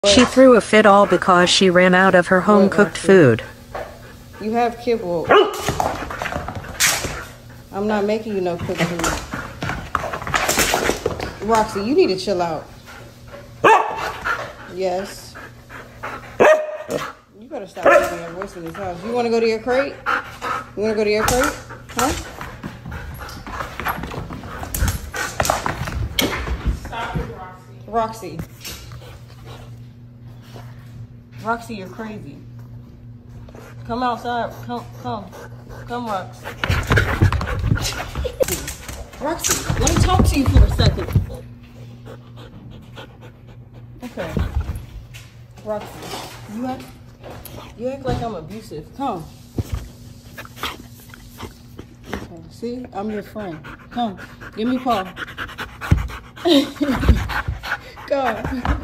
She threw a fit all because she ran out of her home-cooked food. You have kibble. I'm not making you no cooked food. Roxy, you need to chill out. Yes. You better stop making your voice in this house. You want to go to your crate? You want to go to your crate? Huh? Stop it, Roxy. Roxy. Roxy, you're crazy. Come outside. Come, Roxy. Roxy, let me talk to you for a second. Okay. Roxy, you act like I'm abusive. Come. Okay. See, I'm your friend. Come, give me a paw. Come.